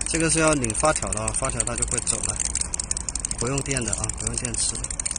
这个是要拧发条的啊，发条它就会走了，不用电的啊，不用电池的。